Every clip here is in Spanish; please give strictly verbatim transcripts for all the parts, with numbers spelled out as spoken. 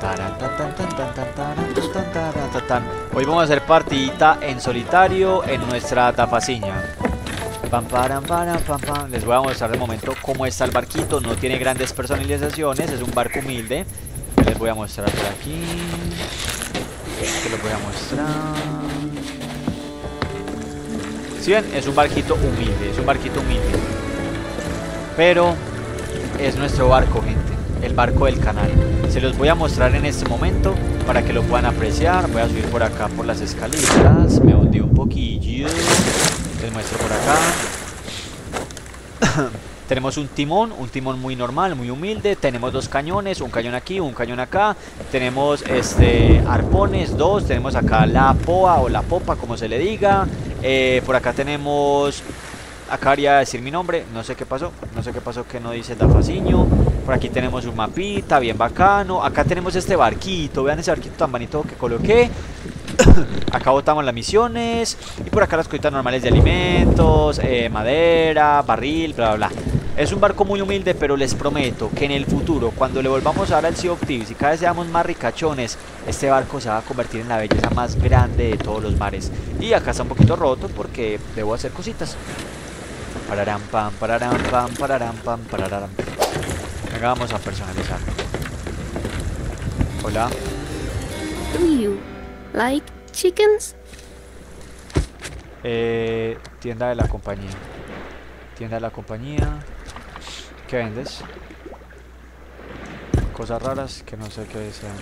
Hoy vamos a hacer partidita en solitario en nuestra tafaciña. Pam, param, param, pam, pam. Les voy a mostrar de momento cómo está el barquito. No tiene grandes personalizaciones, es un barco humilde. Les voy a mostrar por aquí. Que los voy a mostrar. Si ven, es un barquito humilde, es un barquito humilde. Pero es nuestro barco, gente. El barco del canal. Se los voy a mostrar en este momento para que lo puedan apreciar. Voy a subir por acá por las escaleras. Me hundí un poquillo. Les muestro por acá. Tenemos un timón, un timón muy normal, muy humilde. Tenemos dos cañones, un cañón aquí, un cañón acá. Tenemos este arpones, dos. Tenemos acá la poa o la popa, como se le diga. Eh, por acá tenemos... Acá haría decir mi nombre, no sé qué pasó, no sé qué pasó que no dice Tafaciño. Por aquí tenemos un mapita, bien bacano. Acá tenemos este barquito, vean ese barquito tan bonito que coloqué. Acá botamos las misiones. Y por acá las cositas normales de alimentos, eh, madera, barril, bla bla bla. Es un barco muy humilde, pero les prometo que en el futuro, cuando le volvamos a dar al Sea of Thieves y cada vez seamos más ricachones, este barco se va a convertir en la belleza más grande de todos los mares. Y acá está un poquito roto porque debo hacer cositas. Pararam pam, pararam pam, pararam pam, pararam. Acá vamos a personalizar. Hola. Do you like chickens? Eh, tienda de la compañía. Tienda de la compañía. ¿Qué vendes? Cosas raras que no sé qué sean.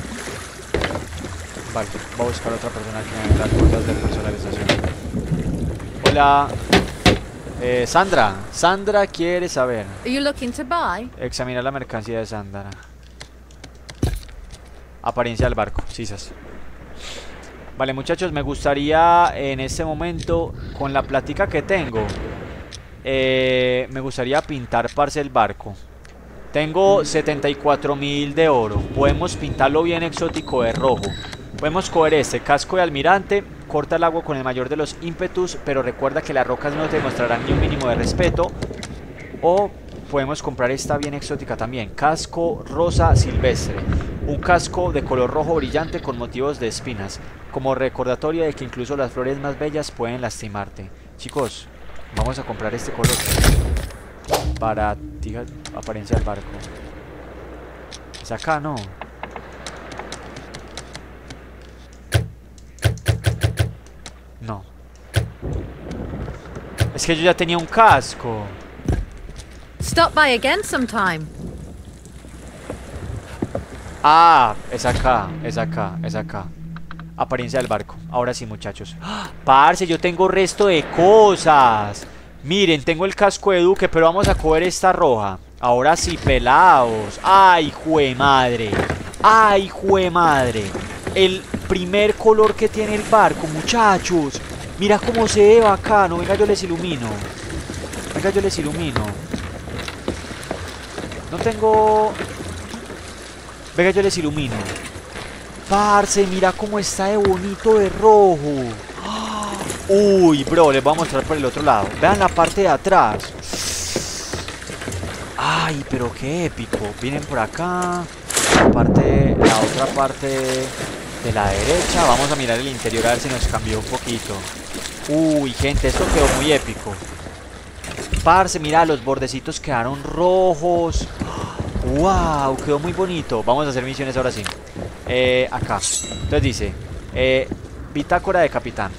Vale, voy a buscar a otra persona que me venda cosas de personalización. Hola. Eh, Sandra, Sandra quiere saber. Are you looking to buy? Examinar la mercancía de Sandra. Apariencia del barco, sisas. Vale, muchachos, me gustaría en este momento, con la plática que tengo, eh, me gustaría pintar parce el barco. Tengo setenta y cuatro mil de oro. Podemos pintarlo bien exótico de rojo. Podemos coger este casco de almirante. Corta el agua con el mayor de los ímpetus, pero recuerda que las rocas no te demostrarán ni un mínimo de respeto. O podemos comprar esta bien exótica también. Casco rosa silvestre. Un casco de color rojo brillante con motivos de espinas, como recordatorio de que incluso las flores más bellas pueden lastimarte. Chicos, vamos a comprar este color para diga, apariencia del barco. Es acá, ¿no? No. Es que yo ya tenía un casco. Stop by again sometime. Ah, es acá, es acá, es acá. Apariencia del barco. Ahora sí, muchachos. ¡Ah! Parce, yo tengo resto de cosas. Miren, tengo el casco de Duque, pero vamos a coger esta roja. Ahora sí, pelados. Ay, jue madre. Ay, jue madre. El primer color que tiene el barco, muchachos. Mira cómo se ve bacano. Venga, yo les ilumino. Venga, yo les ilumino. No tengo... Venga, yo les ilumino. Parce, mira cómo está de bonito de rojo. Uy, bro, les voy a mostrar por el otro lado. Vean la parte de atrás. Ay, pero qué épico. Vienen por acá. La parte, la otra parte de la derecha. Vamos a mirar el interior a ver si nos cambió un poquito. Uy, gente, esto quedó muy épico. Parce, mira, los bordecitos quedaron rojos. Wow, quedó muy bonito. Vamos a hacer misiones ahora sí. Eh, acá. Entonces dice, eh, bitácora de capitán.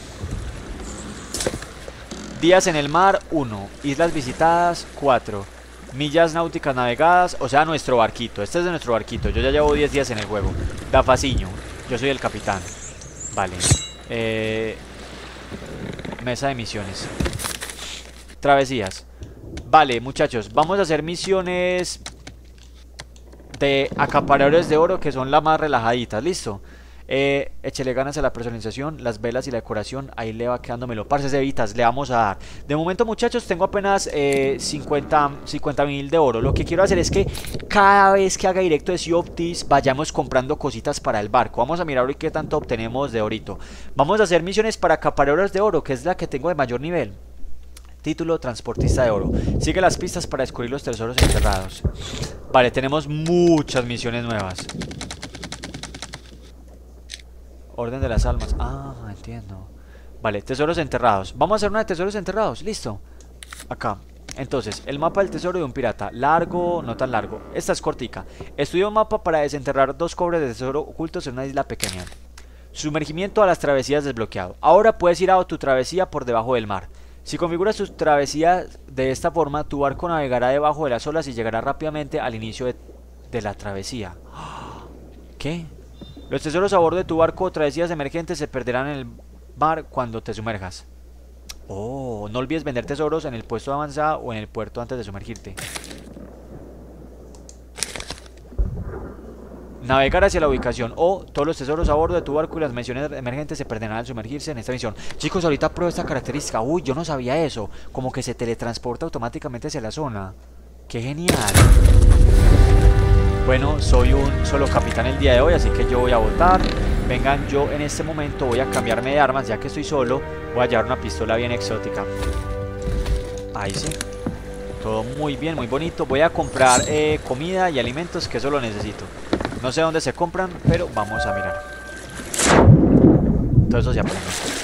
Días en el mar, uno. Islas visitadas, cuatro. Millas náuticas navegadas, o sea, nuestro barquito. Este es de nuestro barquito. Yo ya llevo diez días en el juego. Tafaciño. Yo soy el capitán. Vale. Eh, mesa de misiones. Travesías. Vale, muchachos. Vamos a hacer misiones de acaparadores de oro, que son las más relajaditas. ¿Listo? Eh, échele ganas a la personalización, las velas y la decoración. Ahí le va quedándomelo. Parces de Vitas, le vamos a dar. De momento, muchachos, tengo apenas eh, cincuenta mil de oro. Lo que quiero hacer es que cada vez que haga directo de Sea of Thieves vayamos comprando cositas para el barco. Vamos a mirar hoy qué tanto obtenemos de orito. Vamos a hacer misiones para acaparadores de oro, que es la que tengo de mayor nivel. Título, transportista de oro. Sigue las pistas para descubrir los tesoros enterrados. Vale, tenemos muchas misiones nuevas. Orden de las almas. Ah, entiendo. Vale, tesoros enterrados. Vamos a hacer una de tesoros enterrados. Listo. Acá. Entonces, el mapa del tesoro de un pirata. Largo, no tan largo. Esta es cortica. Estudia un mapa para desenterrar dos cofres de tesoro ocultos en una isla pequeña. Sumergimiento a las travesías desbloqueado. Ahora puedes ir a tu travesía por debajo del mar. Si configuras tu travesía de esta forma, tu barco navegará debajo de las olas y llegará rápidamente al inicio de, de la travesía. ¿Qué? Los tesoros a bordo de tu barco o travesías emergentes se perderán en el mar cuando te sumerjas. Oh, no olvides vender tesoros en el puesto de avanzada o en el puerto antes de sumergirte. Navegar hacia la ubicación. O todos los tesoros a bordo de tu barco y las misiones emergentes se perderán al sumergirse en esta misión. Chicos, ahorita pruebo esta característica. Uy, yo no sabía eso. Como que se teletransporta automáticamente hacia la zona. ¡Qué genial! Bueno, soy un solo capitán el día de hoy, así que yo voy a votar. Vengan, yo en este momento voy a cambiarme de armas, ya que estoy solo. Voy a llevar una pistola bien exótica. Ahí sí. Todo muy bien, muy bonito. Voy a comprar eh, comida y alimentos, que eso lo necesito. No sé dónde se compran, pero vamos a mirar. Todo eso se aprende.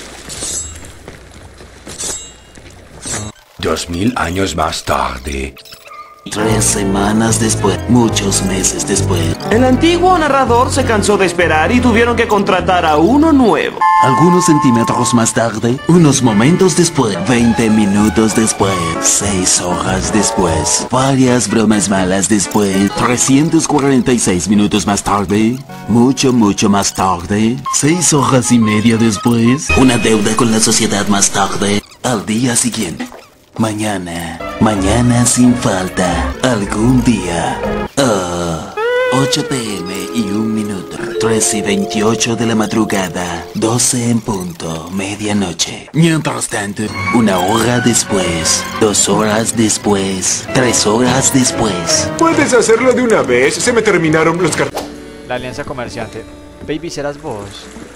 Dos mil años más tarde. Tres semanas después, muchos meses después. El antiguo narrador se cansó de esperar y tuvieron que contratar a uno nuevo. Algunos centímetros más tarde, unos momentos después, veinte minutos después, seis horas después, varias bromas malas después, trescientos cuarenta y seis minutos más tarde, mucho, mucho más tarde, seis horas y media después, una deuda con la sociedad más tarde, al día siguiente. Mañana, mañana sin falta, algún día. Oh, ocho p m y un minuto. tres y veintiocho de la madrugada. doce en punto, medianoche. Mientras tanto, una hora después, dos horas después, tres horas después. ¿Puedes hacerlo de una vez? Se me terminaron los cartuchos. La alianza comerciante. Baby, serás vos.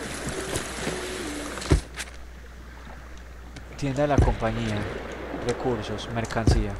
Tienda de la compañía. Recursos, mercancía.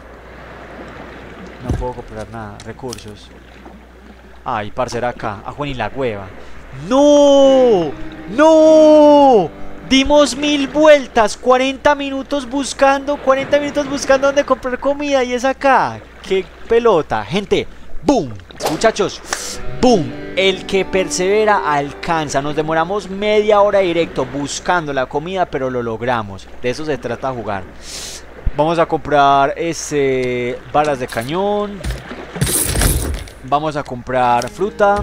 No puedo comprar nada. Recursos. Ay, parcera acá. A Juan y la hueva. ¡No! ¡No! Dimos mil vueltas. cuarenta minutos buscando. cuarenta minutos buscando dónde comprar comida. Y es acá. ¡Qué pelota! Gente. ¡Boom! Muchachos. ¡Boom! El que persevera alcanza. Nos demoramos media hora directo buscando la comida, pero lo logramos. De eso se trata jugar. Vamos a comprar ese balas de cañón. Vamos a comprar fruta.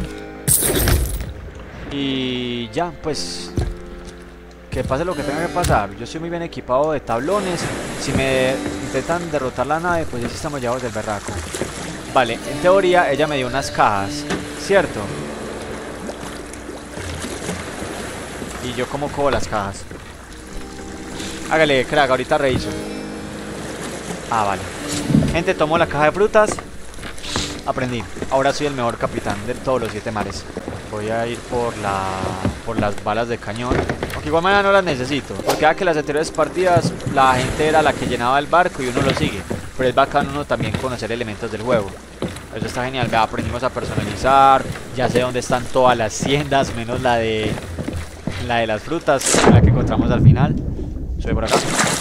Y ya, pues que pase lo que tenga que pasar. Yo estoy muy bien equipado de tablones. Si me intentan derrotar la nave, pues ya sí estamos llevados del berraco. Vale, en teoría ella me dio unas cajas, ¿cierto? Y yo como cojo las cajas. Hágale, crack, ahorita reviso. Ah, vale. Gente, tomo la caja de frutas. Aprendí. Ahora soy el mejor capitán de todos los siete mares. Voy a ir por la por las balas de cañón. Aunque igual manera no las necesito. Porque ya que las anteriores partidas la gente era la que llenaba el barco y uno lo sigue. Pero es bacán uno también conocer elementos del juego. Eso está genial. Vea, aprendimos a personalizar. Ya sé dónde están todas las tiendas, menos la de la de las frutas, la que encontramos al final. Sube por acá.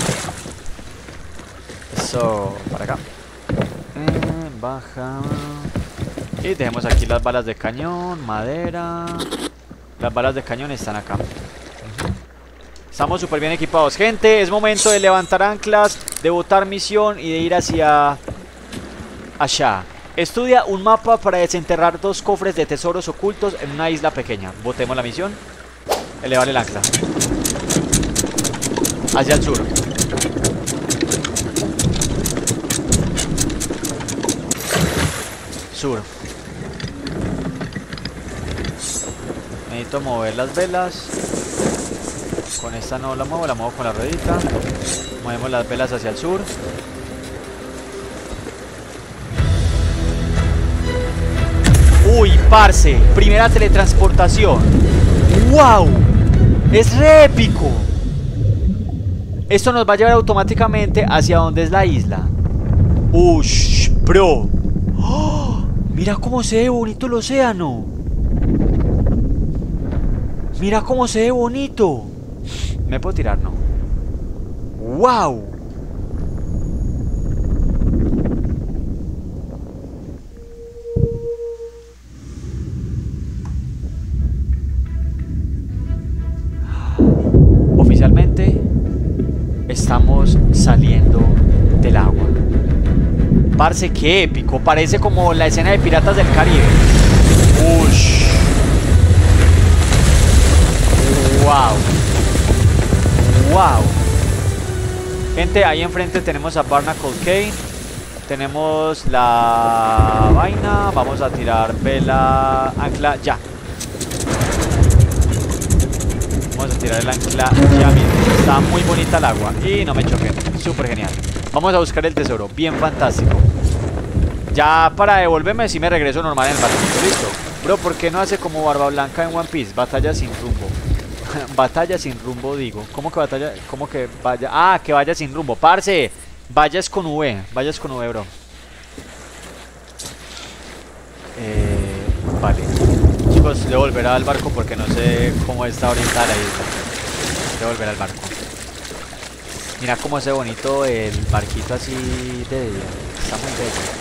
Eso, para acá. Eh, baja. Y dejemos aquí las balas de cañón, madera. Las balas de cañón están acá. Estamos súper bien equipados. Gente, es momento de levantar anclas, de botar misión y de ir hacia allá. Estudia un mapa para desenterrar dos cofres de tesoros ocultos en una isla pequeña. Botemos la misión. Elevar el ancla. Hacia el sur. Sur. Necesito mover las velas. Con esta no la muevo, la muevo con la ruedita. Movemos las velas hacia el sur. Uy, parce, primera teletransportación. ¡Wow! Es re épico. Esto nos va a llevar automáticamente hacia donde es la isla. Ush, bro. ¡Oh! Mira cómo se ve bonito el océano. Mira cómo se ve bonito. ¿Me puedo tirar? No. ¡Wow! Oficialmente estamos saliendo del agua. Parce, qué épico. Parece como la escena de Piratas del Caribe. Ush. Wow. Wow. Gente, ahí enfrente tenemos a Barnacle Cay. Tenemos la vaina. Vamos a tirar vela, ancla, ya. Vamos a tirar el ancla ya mismo. Está muy bonita el agua y no me choquen. Súper genial. Vamos a buscar el tesoro. Bien fantástico. Ya para devolverme si me regreso normal en el barquito. Listo. Bro, ¿por qué no hace como Barba Blanca en One Piece? Batalla sin rumbo. Batalla sin rumbo, digo. ¿Cómo que batalla? ¿Cómo que vaya? Ah, que vaya sin rumbo. Parce, vayas con V. Vayas con V, bro. Eh, vale. Chicos, debo volver al barco porque no sé cómo está orientada la isla. Debo volver al barco. Mira cómo se ve bonito el barquito así de día. Está muy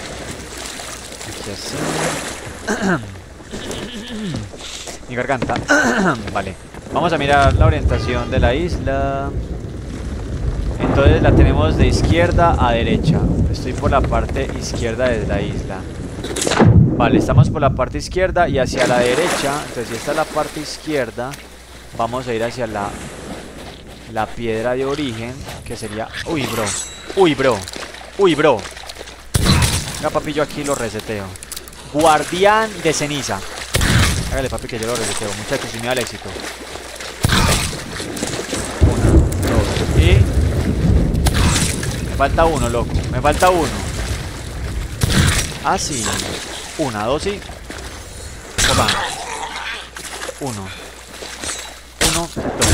bello. Aquí así. Mi garganta. Vale. Vamos a mirar la orientación de la isla. Entonces la tenemos de izquierda a derecha. Estoy por la parte izquierda de la isla. Vale, estamos por la parte izquierda y hacia la derecha. Entonces si esta es la parte izquierda, vamos a ir hacia la La piedra de origen, que sería... Uy, bro. Uy, bro. Uy, bro. Venga, papi, yo aquí lo reseteo. Guardián de ceniza. Hágale, papi, que yo lo reseteo. Muchachos, sin miedo al éxito. Uno, dos, y... Me falta uno, loco. Me falta uno. Ah, sí. Una, dos y... Opa. Uno. Uno, dos.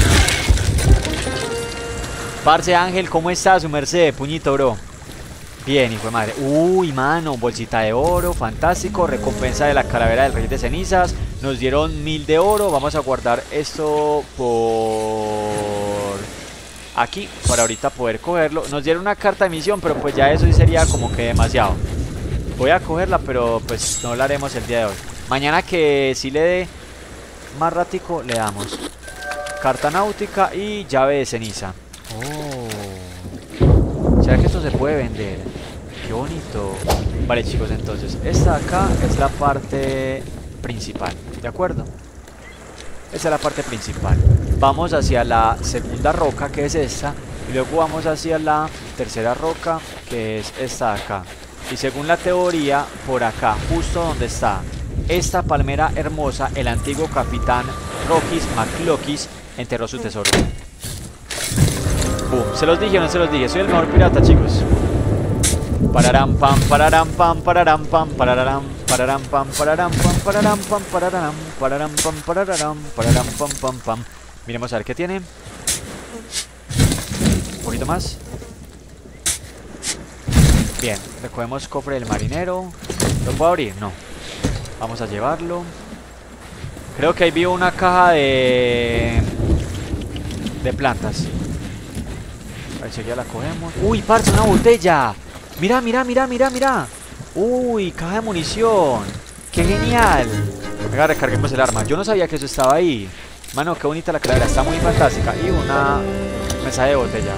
Parce Ángel, ¿cómo está su merced? Puñito, bro. Bien, hijo de madre. Uy, mano, bolsita de oro, fantástico. Recompensa de la calavera del rey de cenizas. Nos dieron mil de oro. Vamos a guardar esto por aquí para ahorita poder cogerlo. Nos dieron una carta de misión, pero pues ya eso sí sería como que demasiado. Voy a cogerla, pero pues no la haremos el día de hoy. Mañana que sí le dé más ratico, le damos carta náutica y llave de ceniza. Oh. ¿Será que esto se puede vender? Qué bonito. Vale, chicos, entonces esta acá es la parte principal, ¿de acuerdo? Esta es la parte principal. Vamos hacia la segunda roca, que es esta, y luego vamos hacia la tercera roca, que es esta de acá. Y según la teoría, por acá, justo donde está esta palmera hermosa, el antiguo capitán Rockis McClockis enterró su tesoro. Boom. ¿Se los dije o no se los dije? Soy el mejor pirata, chicos. Pararam pam, pararam pam, pararam pam, pararam, pararam pam, pararam pam, pararam pam, pararam, pararam pam, pararam, pararam pam, pam, pam. Miremos a ver qué tiene. Un poquito más. Bien, recogemos cofre del marinero. ¿Lo puedo abrir? No. Vamos a llevarlo. Creo que ahí vi una caja de... de plantas. A ver si ya la cogemos. ¡Uy, parce, una botella! ¡Mira, mira, mira, mira, mira! ¡Uy, caja de munición! ¡Qué genial! Venga, recarguemos el arma. Yo no sabía que eso estaba ahí. Mano, qué bonita la calavera. Está muy fantástica. Y una mensaje de botella.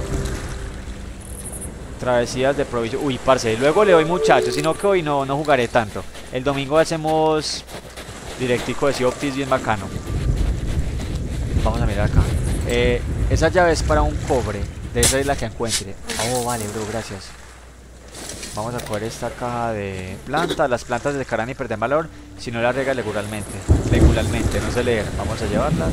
Travesías de provisión. Uy, parce, luego le doy, muchachos. Sino que hoy no, no jugaré tanto. El domingo hacemos directico de Sea of Thieves bien bacano. Vamos a mirar acá. Eh, esa llave es para un cobre. De esa es la que encuentre. Oh, vale, bro, gracias. Vamos a coger esta caja de plantas. Las plantas dejarán y perder valor si no las riegas regularmente. Regularmente, no sé leer. Vamos a llevarlas.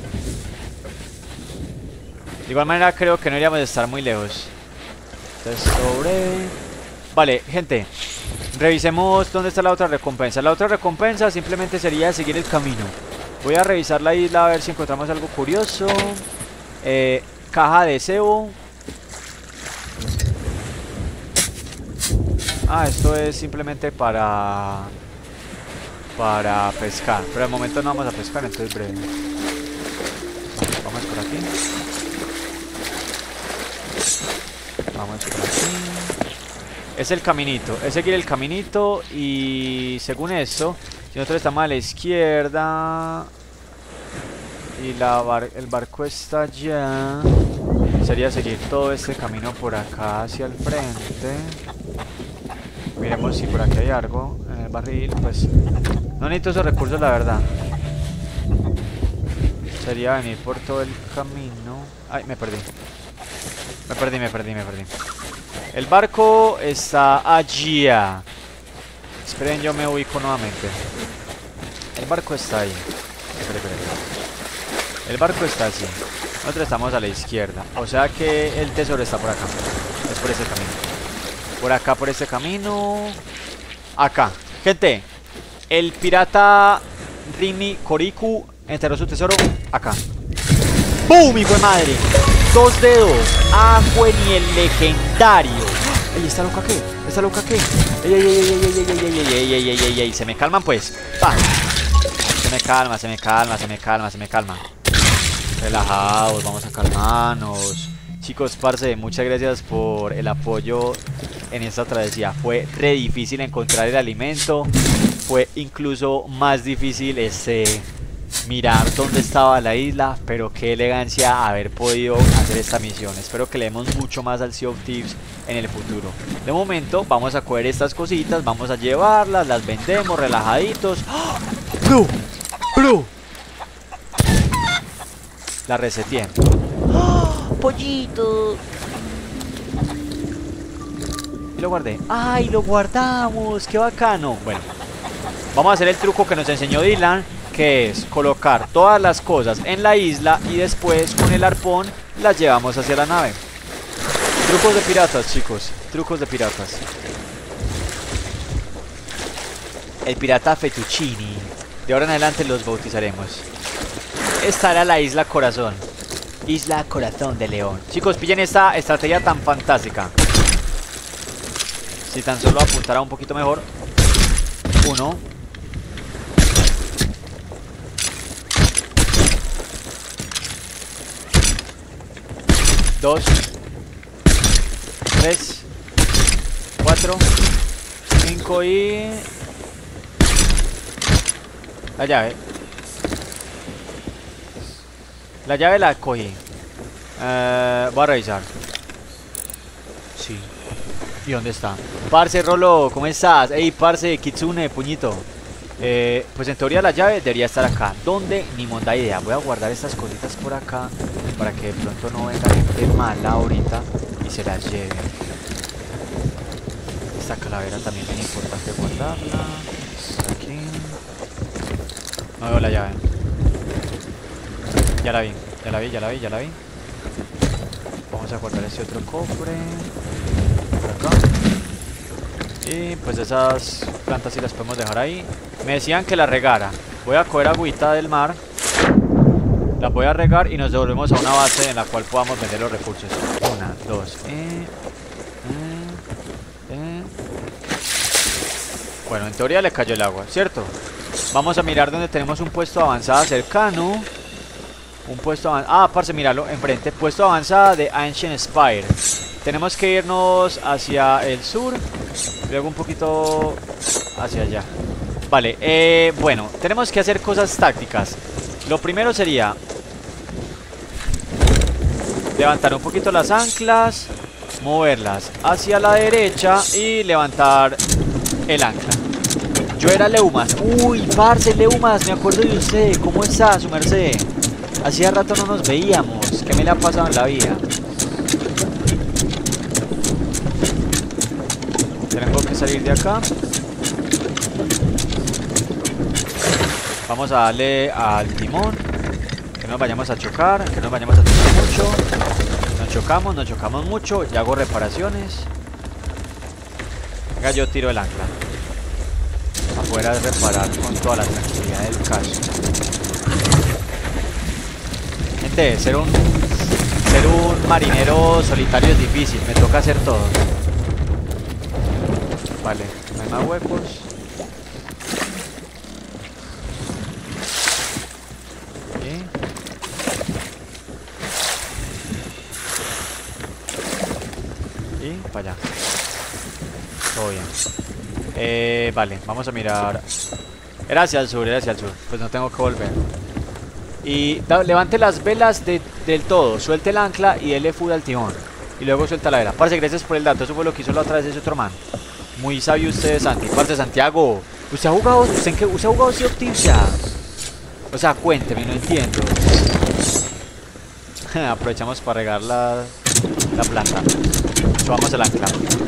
De igual manera creo que no iríamos a estar muy lejos. Entonces sobre... Vale, gente, revisemos dónde está la otra recompensa. La otra recompensa simplemente sería seguir el camino. Voy a revisar la isla a ver si encontramos algo curioso. Eh, caja de cebo. Ah, esto es simplemente para... para pescar. Pero de momento no vamos a pescar, entonces breve. aquí. Vamos por aquí. Es el caminito, es seguir el caminito y según eso, si nosotros estamos a la izquierda y la bar el barco está allá, sería seguir todo este camino por acá hacia el frente. Miremos si por aquí hay algo en el barril, pues no necesito esos recursos la verdad. Sería venir por todo el camino. Ay, me perdí. Me perdí, me perdí, me perdí. El barco está allí. Esperen, yo me ubico nuevamente. El barco está ahí. Esperen, esperen. El barco está así. Nosotros estamos a la izquierda. O sea que el tesoro está por acá. Es por ese camino. Por acá, por ese camino. Acá. Gente, el pirata Rimi Koriku enterró su tesoro acá. ¡Bum! ¡Hijo de madre! Dos dedos. Agüe ni el legendario. ¡Ey! ¿Está loca qué? ¿Está loca qué? ¡Ey, ey, ey, ey, ey, ey, ey, ey, ey, ey, ey, ey, ey! Se me calman pues. ¡Pa! Se me calma, se me calma, se me calma, se me calma. Relajados, vamos a calmarnos. Chicos, parce, muchas gracias por el apoyo en esta travesía. Fue re difícil encontrar el alimento. Fue incluso más difícil este... mirar dónde estaba la isla, pero qué elegancia haber podido hacer esta misión. Espero que le demos mucho más al Sea of Thieves en el futuro. De momento vamos a coger estas cositas, vamos a llevarlas, las vendemos relajaditos. ¡Oh! ¡Blue! ¡Blue! La reseteé. ¡Oh! ¡Pollito! Y lo guardé. ¡Ay, lo guardamos! ¡Qué bacano! Bueno, vamos a hacer el truco que nos enseñó Dylan, que es colocar todas las cosas en la isla y después con el arpón las llevamos hacia la nave. Trucos de piratas, chicos, trucos de piratas. El pirata Fettuccini. De ahora en adelante los bautizaremos. Esta era la isla Corazón. Isla Corazón de León. Chicos, pillen esta estrategia tan fantástica. Si tan solo apuntara un poquito mejor. Uno. Dos, tres, cuatro, cinco y... la llave. La llave la cogí. Eh, voy a revisar. Sí. ¿Y dónde está? Parce, Rolo, ¿cómo estás? Ey, parce, Kitsune, puñito. Eh, pues en teoría la llave debería estar acá. ¿Dónde? Ni monda idea. Voy a guardar estas cositas por acá para que de pronto no venga gente mala ahorita y se las lleve. Esta calavera también es importante guardarla. Aquí. No veo la llave. Ya la vi, ya la vi, ya la vi, ya la vi. Vamos a guardar este otro cofre por acá. Y pues esas plantas sí las podemos dejar ahí. Me decían que la regara. Voy a coger agüita del mar. La voy a regar y nos devolvemos a una base en la cual podamos vender los recursos. Una, dos. Eh, eh, eh. Bueno, en teoría le cayó el agua, ¿cierto? Vamos a mirar donde tenemos un puesto de avanzada cercano. Un puesto avanzada. Ah, parce, míralo, enfrente. Puesto de avanzada de Ancient Spire. Tenemos que irnos hacia el sur. Luego un poquito hacia allá. Vale, eh, bueno, tenemos que hacer cosas tácticas. Lo primero sería levantar un poquito las anclas, moverlas hacia la derecha y levantar el ancla. Yo era Leumas. Uy, parce, Leumas, me acuerdo de usted. ¿Cómo está, su merced? Hacía rato no nos veíamos. ¿Qué me le ha pasado en la vida? Tengo que salir de acá. Vamos a darle al timón. Que no nos vayamos a chocar. Que no nos vayamos a chocar mucho. Nos chocamos, nos chocamos mucho. Y hago reparaciones. Venga, yo tiro el ancla. Afuera de reparar con toda la tranquilidad del caso. Gente, ser un, ser un marinero solitario es difícil. Me toca hacer todo. Vale, no hay más huecos. para allá. Todo bien. Eh, vale, vamos a mirar. Era hacia el sur, era hacia el sur. Pues no tengo que volver. Y da, levante las velas de, del todo. Suelte el ancla y dele full al timón. Y luego suelta la vela. Parce, gracias por el dato. Eso fue lo que hizo la otra vez ese otro man. Muy sabio usted, Santi. Parce, Santiago, ¿usted ha jugado? ¿Usted, en qué, usted ha jugado Sea of Thieves ya? O sea, cuénteme, no entiendo. Aprovechamos para regar la, la planta. Subamos el ancla.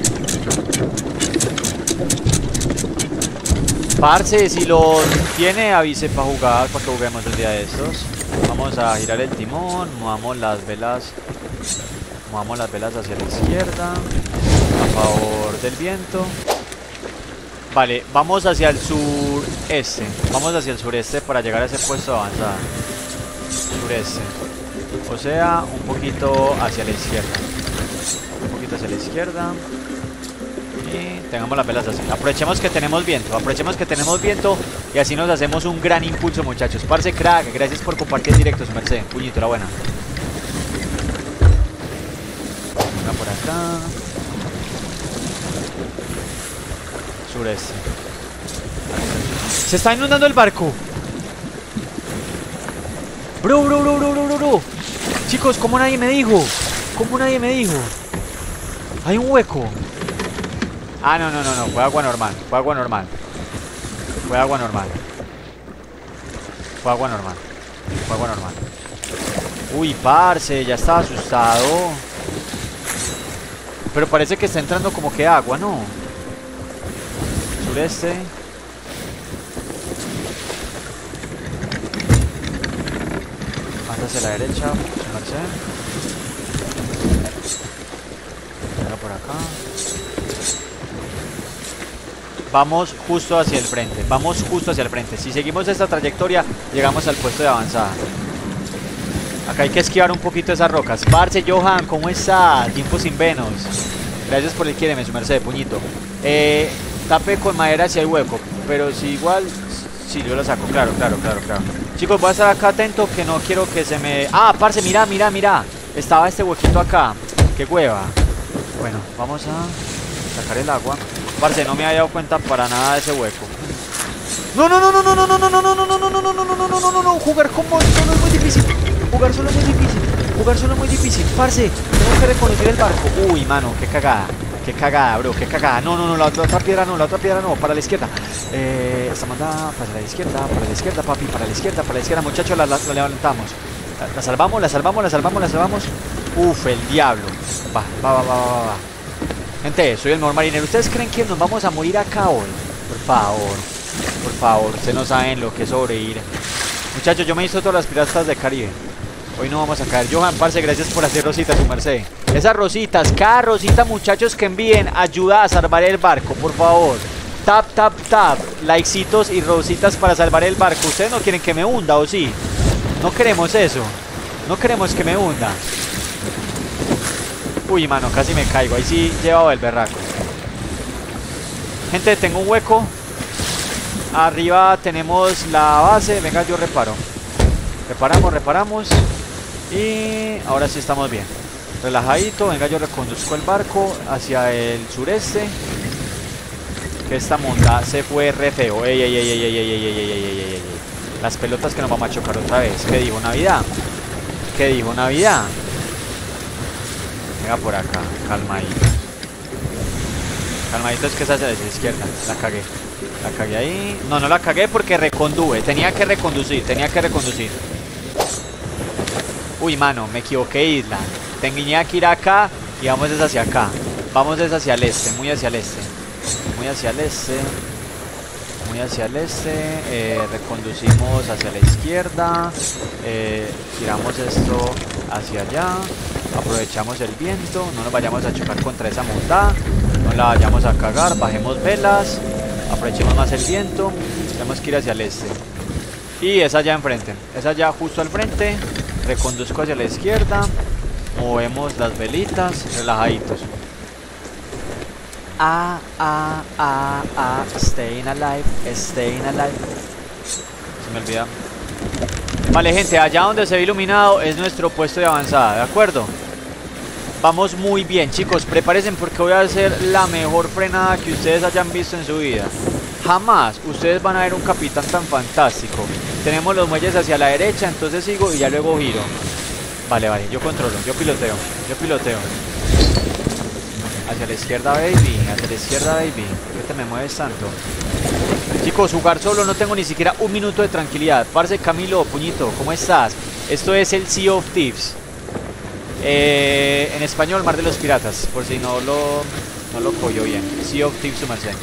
Parce, si lo tiene, avise para jugar, para que juguemos el día de estos. Vamos a girar el timón, movamos las velas. Movamos las velas hacia la izquierda, a favor del viento. Vale, vamos hacia el sureste. Vamos hacia el sureste para llegar a ese puesto de avanzada. Sureste. O sea, un poquito hacia la izquierda. Un poquito hacia la izquierda. Y tengamos las velas así. Aprovechemos que tenemos viento. Aprovechemos que tenemos viento. Y así nos hacemos un gran impulso, muchachos. Parce crack, gracias por compartir en directo, su merced. Puñito, la buena. Venga por acá. Sureste. Se está inundando el barco. Bro, bro, bro, bro, bro, bro. Chicos, ¿cómo nadie me dijo? ¿Cómo nadie me dijo? Hay un hueco. Ah, no, no, no, no. Fue agua normal. Fue agua normal. Fue agua normal. Fue agua normal. Fue agua normal. Uy, parce, ya estaba asustado. Pero parece que está entrando como que agua, ¿no? Sureste. Más hacia la derecha, su merced. Venga por acá. Vamos justo hacia el frente. Vamos justo hacia el frente. Si seguimos esta trayectoria, llegamos al puesto de avanzada. Acá hay que esquivar un poquito esas rocas. Parce, Johan, ¿cómo está? Tiempo sin Venus. Gracias por el quiéreme, su merced, puñito. Eh, tape con madera si hay hueco. Pero si igual... Sí, yo lo saco, claro, claro, claro, claro. Chicos, voy a estar acá atento que no quiero que se me... Ah, parce, mira, mira, mira. Estaba este huequito acá. Qué hueva. Bueno, vamos a sacar el agua. Parce, no me había dado cuenta para nada de ese hueco. No, no, no, no, no, no, no, no, no, no, no, no, no, no, no, no, no, no, no, no. Jugar con mods solo es muy difícil. Jugar solo es muy difícil. Jugar solo es muy difícil. Parce, tengo que reconocer el barco. Uy, mano, qué cagada. Qué cagada, bro, qué cagada. No, no, no, la, la otra piedra no, la otra piedra no. Para la izquierda. Eh, esta mandada para la izquierda, para la izquierda, papi. Para la izquierda, para la izquierda, muchachos, la, la, la levantamos. La, la salvamos, la salvamos, la salvamos, la salvamos. Uf, el diablo. Va, va, va, va, va, va. Gente, soy el mejor marinero. ¿Ustedes creen que nos vamos a morir acá hoy? Por favor, por favor, ustedes no saben lo que es sobrevivir. Muchachos, yo me hizo todas las piratas de Caribe. Hoy no vamos a caer. Johan, parce, gracias por hacer rositas, su merced. Esas rositas, cada rosita, muchachos, que envíen, ayuda a salvar el barco, por favor. Tap, tap, tap. Likecitos y rositas para salvar el barco. ¿Ustedes no quieren que me hunda o sí? No queremos eso. No queremos que me hunda. Uy, mano, casi me caigo. Ahí sí llevaba el berraco. Gente, tengo un hueco. Arriba tenemos la base. Venga, yo reparo. Reparamos, reparamos. Y ahora sí estamos bien. Relajadito. Venga, yo reconduzco el barco hacia el sureste. Que esta monda se fue re feo. Ey, ey, ey, ey, ey, ey, ey, ey, ey, ey, ey, ey. Las pelotas que nos vamos a chocar otra vez. ¿Qué dijo Navidad? ¿Qué dijo Navidad? Venga por acá, calmadito. Calmadito, es que esa es hacia la izquierda. La cagué. La cagué ahí. No, no la cagué porque reconduve. Tenía que reconducir, tenía que reconducir. Uy, mano, me equivoqué, isla. Tenía que ir acá y vamos es hacia acá. Vamos es hacia el este, muy hacia el este. Muy hacia el este. Muy hacia el este. Eh, reconducimos hacia la izquierda. Eh, tiramos esto hacia allá. Aprovechamos el viento. No nos vayamos a chocar contra esa montada. No la vayamos a cagar. Bajemos velas. Aprovechemos más el viento. Tenemos que ir hacia el este. Y es allá enfrente. Es allá justo al frente. Reconduzco hacia la izquierda. Movemos las velitas. Relajaditos. Ah, ah, ah, ah. Staying alive. Staying alive. Se me olvida. Vale, gente, allá donde se ve iluminado es nuestro puesto de avanzada, ¿de acuerdo? Vamos muy bien, chicos. Prepárense porque voy a hacer la mejor frenada que ustedes hayan visto en su vida. Jamás ustedes van a ver un capitán tan fantástico. Tenemos los muelles hacia la derecha, entonces sigo y ya luego giro. Vale, vale, yo controlo, yo piloteo, yo piloteo. Hacia la izquierda, baby, hacia la izquierda, baby. ¿Por qué te me mueves tanto? Chicos, jugar solo, no tengo ni siquiera un minuto de tranquilidad. Parce, Camilo, puñito, ¿cómo estás? Esto es el Sea of Thieves. Eh, en español, Mar de los Piratas, por si no lo, no lo cogió bien. Sea of Thieves, su merced.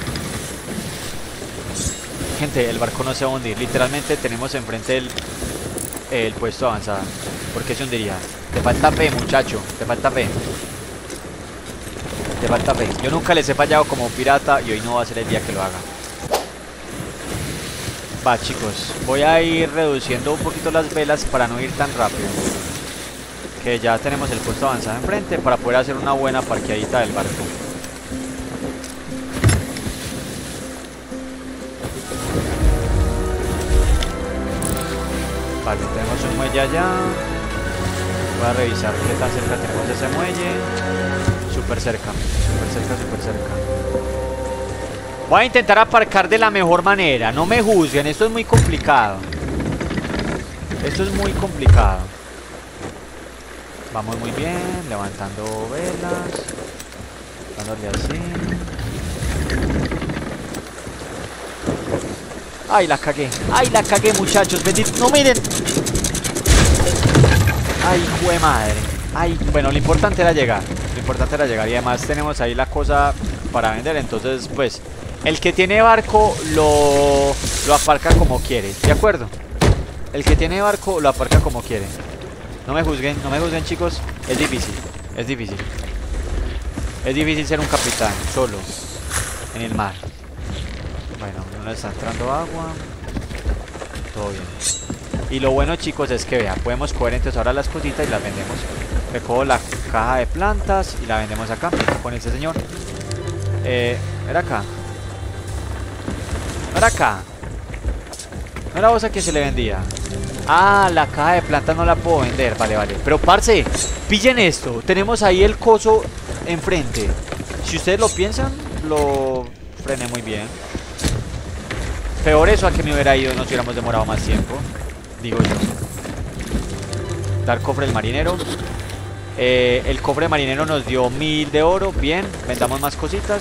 Gente, el barco no se va a hundir. Literalmente tenemos enfrente el, el puesto avanzado. ¿Por qué se hundiría? Te falta fe, muchacho. Te falta fe. Te falta fe. Yo nunca les he fallado como pirata y hoy no va a ser el día que lo haga. Va, chicos. Voy a ir reduciendo un poquito las velas para no ir tan rápido. Que ya tenemos el puesto avanzado enfrente para poder hacer una buena parqueadita del barco. Vale, tenemos un muelle allá. Voy a revisar qué tan cerca tenemos de ese muelle. Súper cerca, súper cerca, súper cerca. Voy a intentar aparcar de la mejor manera. No me juzguen, esto es muy complicado. Esto es muy complicado. Vamos muy bien, levantando velas. Dándole así. Ay, la cagué. Ay, la cagué, muchachos. Bendito. No miren. Ay, jue madre. Ay, bueno, lo importante era llegar. Lo importante era llegar. Y además tenemos ahí la cosa para vender. Entonces, pues, el que tiene barco lo, lo aparca como quiere. ¿De acuerdo? El que tiene barco lo aparca como quiere. No me juzguen, no me juzguen, chicos. Es difícil. Es difícil. Es difícil ser un capitán solo en el mar. Bueno, no le está entrando agua. Todo bien. Y lo bueno, chicos, es que vean, podemos coger entonces ahora las cositas y las vendemos. Recojo la caja de plantas y la vendemos acá con este señor. Eh, era acá. No era acá. No era vos a quien se le vendía. Ah, la caja de plantas no la puedo vender. Vale, vale. Pero, parce, pillen esto. Tenemos ahí el coso enfrente. Si ustedes lo piensan, lo frené muy bien. Peor eso a que me hubiera ido y nos hubiéramos demorado más tiempo. Digo yo. Dar cofre del marinero. eh, El cofre marinero nos dio mil de oro. Bien, vendamos más cositas.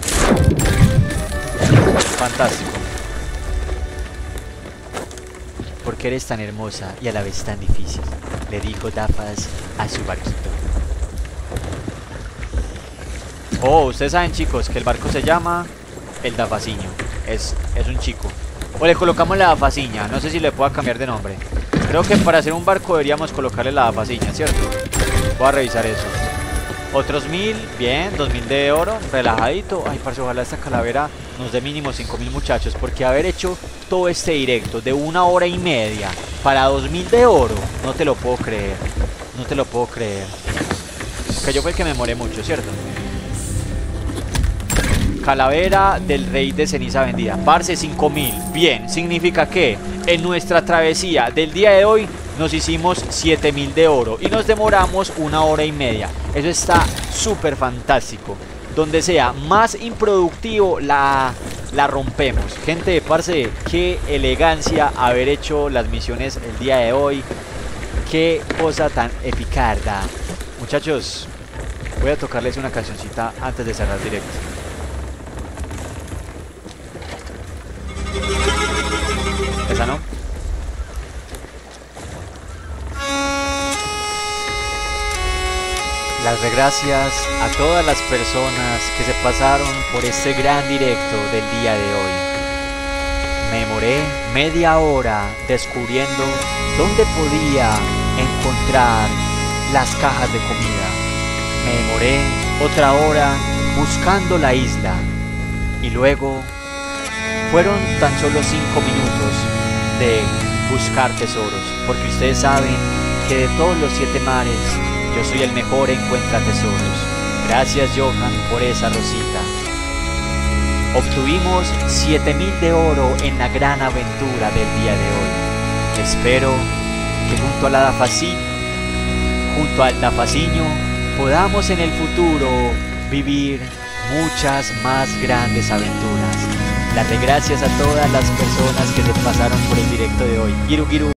Fantástico. ¿Por qué eres tan hermosa y a la vez tan difícil?, le dijo Dafas a su barquito. Oh, ustedes saben, chicos, que el barco se llama el Dafasiño. Es, es un chico. O le colocamos la Dafasiña. No sé si le pueda cambiar de nombre. Creo que para hacer un barco deberíamos colocarle la Dafasiña, ¿cierto? Voy a revisar eso. Otros mil, bien, dos mil de oro, relajadito. Ay, parce, ojalá esta calavera nos dé mínimo cinco mil, muchachos. Porque haber hecho todo este directo de una hora y media para dos mil de oro, no te lo puedo creer. No te lo puedo creer. Que yo fue el que me moré mucho, ¿cierto? Calavera del rey de ceniza vendida. Parce, cinco mil. Bien, significa que en nuestra travesía del día de hoy nos hicimos siete mil de oro y nos demoramos una hora y media. Eso está súper fantástico. Donde sea más improductivo, la, la rompemos. Gente, parce, qué elegancia haber hecho las misiones el día de hoy. Qué cosa tan epicarda. Muchachos, voy a tocarles una cancioncita antes de cerrar directo. ¿Esa no? Las gracias a todas las personas que se pasaron por este gran directo del día de hoy. Me demoré media hora descubriendo dónde podía encontrar las cajas de comida. Me demoré otra hora buscando la isla. Y luego fueron tan solo cinco minutos de buscar tesoros. Porque ustedes saben que de todos los siete mares, yo soy el mejor encuentra tesoros. Gracias, Johan, por esa rosita. Obtuvimos siete mil de oro en la gran aventura del día de hoy. Espero que junto a la Dafasi, junto al Dafasiño podamos en el futuro vivir muchas más grandes aventuras. Darle gracias a todas las personas que se pasaron por el directo de hoy. Giru Giru.